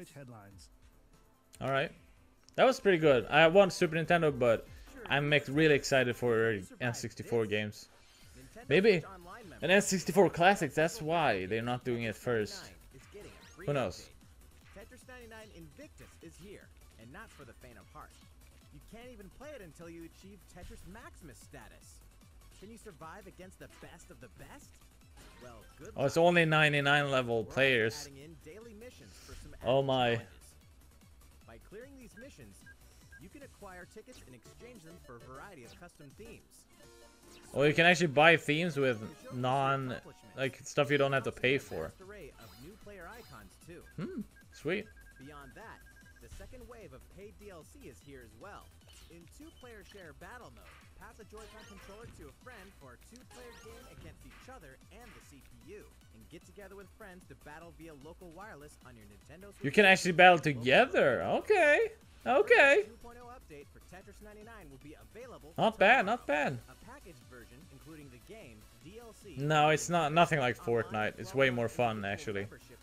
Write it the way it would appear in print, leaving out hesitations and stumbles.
Twitch headlines. All right, that was pretty good. I want Super Nintendo, but I'm really excited for N64 games. Maybe an N64 Classic. That's why they're not doing it first. Who knows? Tetris 99 Invictus is here, and not for the faint of heart. You can't even play it until you achieve Tetris Maximus status. Can you survive against the best of the best? Well, good Oh, it's only 99 level players. Oh my. By clearing these missions, you can acquire tickets and exchange them for a variety of custom themes. Oh, you can actually buy themes with like stuff you don't have to pay for. Sweet. Beyond that, the second wave of paid DLC is here as well. In two-player share battle mode, pass a Joy-Con controller to a friend for a two-player game against each other and the CPU, and get together with friends to battle via local wireless on your Nintendo Switch. You can actually battle together. Okay. Okay. 2.0 update for Tetris 99 will be available. Not bad, not bad. A packaged version including the game, DLC. No, it's nothing like Fortnite. It's way more fun actually.